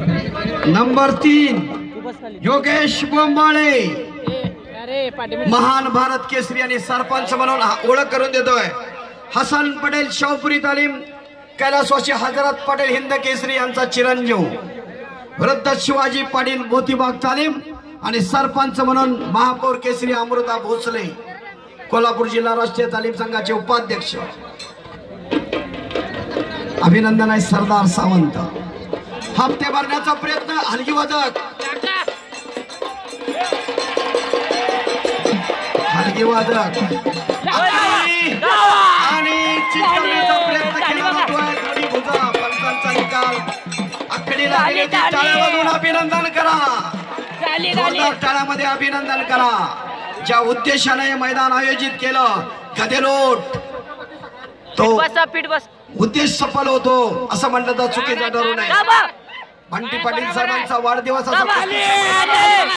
Number 3 Yogesh बोंबाळे महान भारत केसरी आणि सरपंच म्हणून ओळख करून देतोय। हसन पटेल शाहपुरी तालीम, कैलासवासी हजरत पटेल हिंद केसरी यांचा चिरंजीव, वृद्ध शिवाजी पाटील मोतीबाग तालीम आणि सरपंच म्हणून महापौर केसरी अमृता भोसले कोल्हापूर जिल्हा राष्ट्रीय तालीम संघाचे उपाध्यक्ष। अभिनंदन आहे सरदार सावंत। हप्ते भरण्याचा प्रयत्न हलगी वादक आणि चिरकालण्याचा प्रयत्न केला जातोय। दोन्ही भुजा पंचांचा निकाल आखणीला आलेली टाळ्यामधून अभिनंदन करा, जोरदार टाळ्यामध्ये अभिनंदन करा। ज्या उद्देशाने हे मैदान आयोजित केलं गदेलोट तो उद्देश सफल होतो असं म्हणलं तर चुकीचं ठरू नये। बंटी पाटील साहेबांचा वाढदिवस